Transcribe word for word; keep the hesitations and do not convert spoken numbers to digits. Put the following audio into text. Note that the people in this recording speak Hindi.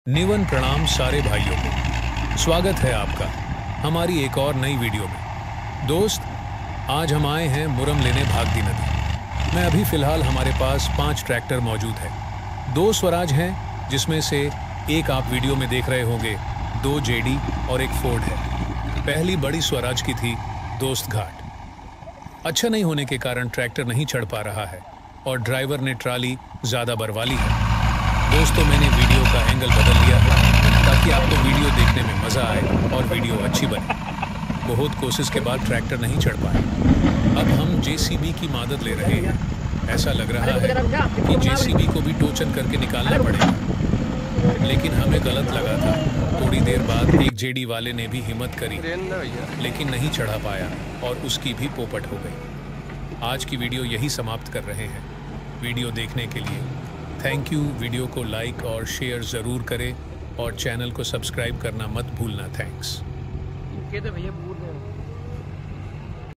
निवन प्रणाम सारे भाइयों को। स्वागत है आपका हमारी एक और नई वीडियो में। दोस्त, आज हम आए हैं मुरम लेने भागदी नदी में। अभी फिलहाल हमारे पास पांच ट्रैक्टर मौजूद हैं। दो स्वराज हैं, जिसमें से एक आप वीडियो में देख रहे होंगे, दो जेडी और एक फोर्ड है। पहली बड़ी स्वराज की थी दोस्त घाट। अच्छा नहीं होने के कारण ट्रैक्टर नहीं चढ़ पा रहा है और ड्राइवर ने ट्राली ज़्यादा बरवाली है। दोस्तों, मैंने वीडियो का एंगल बदल लिया है ताकि आपको वीडियो देखने में मज़ा आए और वीडियो अच्छी बने। बहुत कोशिश के बाद ट्रैक्टर नहीं चढ़ पाए। अब हम जेसीबी की मदद ले रहे हैं। ऐसा लग रहा है कि जेसीबी को भी टोचन करके निकालना पड़ेगा, लेकिन हमें गलत लगा था। थोड़ी देर बाद एक जेडी वाले ने भी हिम्मत करी, लेकिन नहीं चढ़ा पाया और उसकी भी पोपट हो गई। आज की वीडियो यही समाप्त कर रहे हैं। वीडियो देखने के लिए थैंक यू। वीडियो को लाइक और शेयर ज़रूर करें और चैनल को सब्सक्राइब करना मत भूलना। थैंक्स। भैया